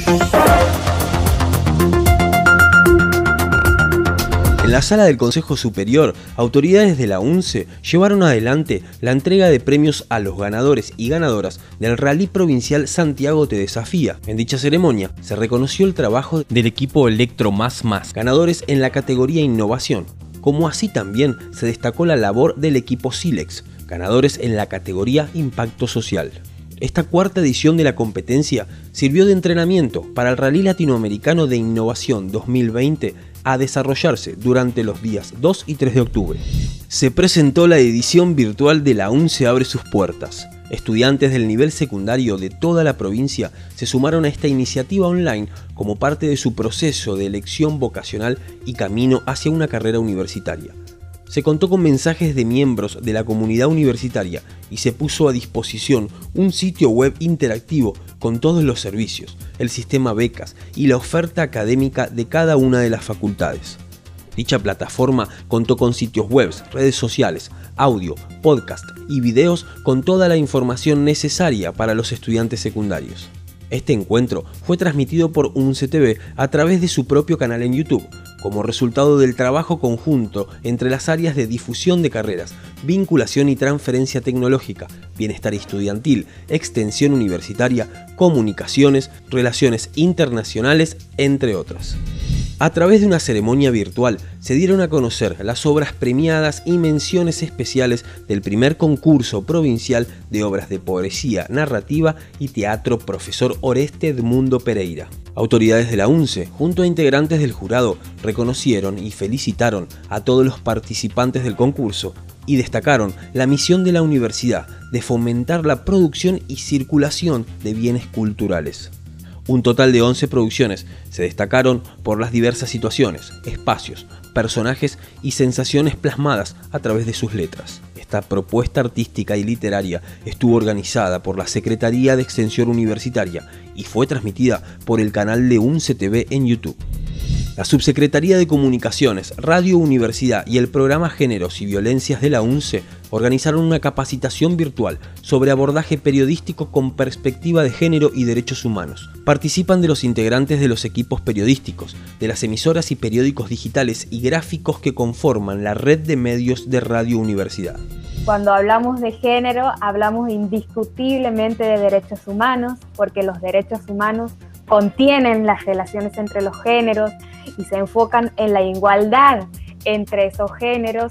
En la sala del Consejo Superior, autoridades de la UNCE llevaron adelante la entrega de premios a los ganadores y ganadoras del Rally Provincial Santiago Te Desafía. En dicha ceremonia se reconoció el trabajo del equipo Electro Más Más, ganadores en la categoría Innovación, como así también se destacó la labor del equipo Silex, ganadores en la categoría Impacto Social. Esta cuarta edición de la competencia sirvió de entrenamiento para el Rally Latinoamericano de Innovación 2020 a desarrollarse durante los días 2 y 3 de octubre. Se presentó la edición virtual de La UNCE Abre Sus Puertas. Estudiantes del nivel secundario de toda la provincia se sumaron a esta iniciativa online como parte de su proceso de elección vocacional y camino hacia una carrera universitaria. Se contó con mensajes de miembros de la comunidad universitaria y se puso a disposición un sitio web interactivo con todos los servicios, el sistema becas y la oferta académica de cada una de las facultades. Dicha plataforma contó con sitios web, redes sociales, audio, podcast y videos con toda la información necesaria para los estudiantes secundarios. Este encuentro fue transmitido por UNCE TV a través de su propio canal en YouTube, como resultado del trabajo conjunto entre las áreas de difusión de carreras, vinculación y transferencia tecnológica, bienestar estudiantil, extensión universitaria, comunicaciones, relaciones internacionales, entre otras. A través de una ceremonia virtual se dieron a conocer las obras premiadas y menciones especiales del primer concurso provincial de obras de poesía, narrativa y teatro Profesor Oreste Edmundo Pereira. Autoridades de la UNCE, junto a integrantes del jurado, reconocieron y felicitaron a todos los participantes del concurso y destacaron la misión de la universidad de fomentar la producción y circulación de bienes culturales. Un total de 11 producciones se destacaron por las diversas situaciones, espacios, personajes y sensaciones plasmadas a través de sus letras. Esta propuesta artística y literaria estuvo organizada por la Secretaría de Extensión Universitaria y fue transmitida por el canal de UNCE TV en YouTube. La Subsecretaría de Comunicaciones, Radio Universidad y el Programa Géneros y Violencias de la UNCE organizaron una capacitación virtual sobre abordaje periodístico con perspectiva de género y derechos humanos. Participan de los integrantes de los equipos periodísticos, de las emisoras y periódicos digitales y gráficos que conforman la red de medios de Radio Universidad. Cuando hablamos de género, hablamos indiscutiblemente de derechos humanos, porque los derechos humanos contienen las relaciones entre los géneros y se enfocan en la igualdad entre esos géneros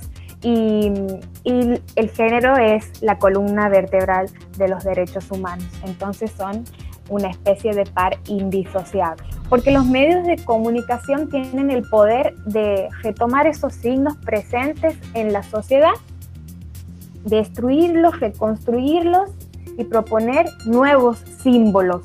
y el género es la columna vertebral de los derechos humanos. Entonces son una especie de par indisociable, porque los medios de comunicación tienen el poder de retomar esos signos presentes en la sociedad, destruirlos, reconstruirlos y proponer nuevos símbolos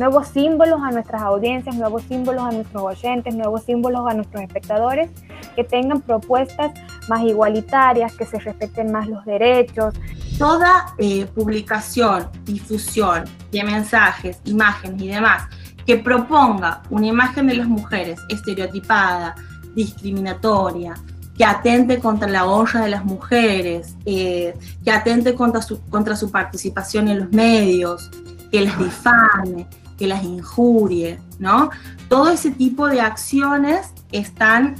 a nuestras audiencias, nuevos símbolos a nuestros oyentes, nuevos símbolos a nuestros espectadores, que tengan propuestas más igualitarias, que se respeten más los derechos. Toda publicación, difusión de mensajes, imágenes y demás que proponga una imagen de las mujeres estereotipada, discriminatoria, que atente contra la honra de las mujeres, que atente contra su participación en los medios, que las difame, que las injurie, ¿no? Todo ese tipo de acciones están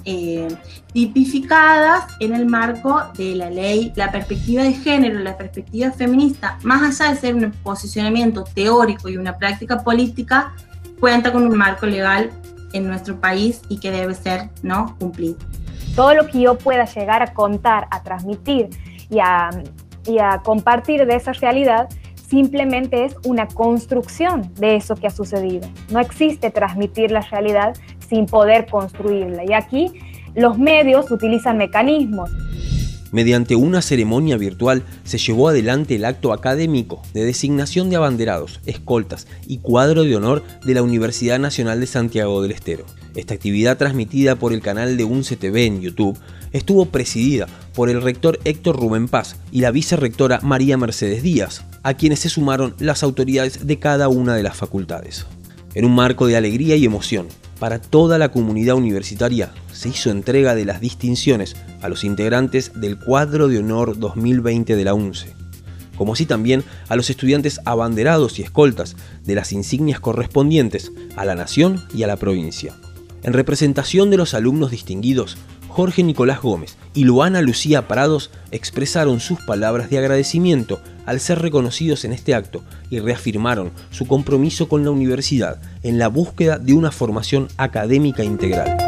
tipificadas en el marco de la ley. La perspectiva de género, la perspectiva feminista, más allá de ser un posicionamiento teórico y una práctica política, cuenta con un marco legal en nuestro país y que debe ser, ¿no?, cumplido. Todo lo que yo pueda llegar a contar, a transmitir y a compartir de esa realidad simplemente es una construcción de eso que ha sucedido. No existe transmitir la realidad sin poder construirla. Y aquí los medios utilizan mecanismos. Mediante una ceremonia virtual se llevó adelante el acto académico de designación de abanderados, escoltas y cuadro de honor de la Universidad Nacional de Santiago del Estero. Esta actividad, transmitida por el canal de UNCE TV en YouTube, estuvo presidida por el rector Héctor Rubén Paz y la vicerrectora María Mercedes Díaz, a quienes se sumaron las autoridades de cada una de las facultades. En un marco de alegría y emoción para toda la comunidad universitaria, se hizo entrega de las distinciones a los integrantes del Cuadro de Honor 2020 de la UNCE. como así también a los estudiantes abanderados y escoltas de las insignias correspondientes a la nación y a la provincia. En representación de los alumnos distinguidos, Jorge Nicolás Gómez y Luana Lucía Prados expresaron sus palabras de agradecimiento al ser reconocidos en este acto y reafirmaron su compromiso con la universidad en la búsqueda de una formación académica integral.